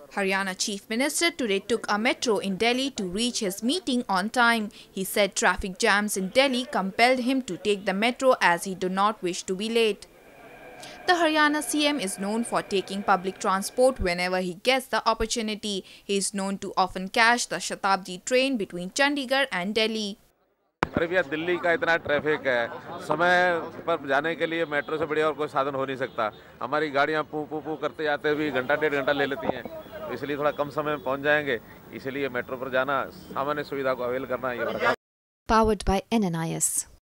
Haryana Chief Minister today took a metro in Delhi to reach his meeting on time. He said traffic jams in Delhi compelled him to take the metro as he did not wish to be late. The Haryana CM is known for taking public transport whenever he gets the opportunity. He is known to often catch the Shatabdi train between Chandigarh and Delhi. अरे भैया, दिल्ली का इतना traffic है, समय पर जाने के लिए मेट्रो से बढ़िया और कोई साधन हो नहीं सकता। हमारी गाड़ियाँ पू पू पू करते जाते भी घंटा डेढ़ घंटा ले लेती हैं, तो इसलिए थोड़ा कम समय में पहुंच जाएंगे। इसलिए मेट्रो पर जाना, सामान्य सुविधा को अवेल करना ये बड़ा। Powered by NNIS.